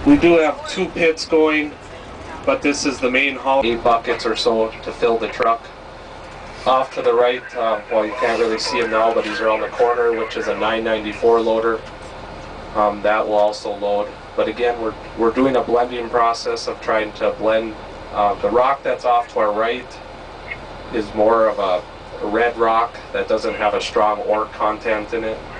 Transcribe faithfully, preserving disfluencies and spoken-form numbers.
We do have two pits going, but this is the main haul. Eight buckets or so to fill the truck. Off to the right, uh, well, you can't really see him now, but he's around the corner, which is a nine ninety-four loader. Um, that will also load. But again, we're, we're doing a blending process of trying to blend. Uh, the rock that's off to our right is more of a red rock that doesn't have a strong ore content in it.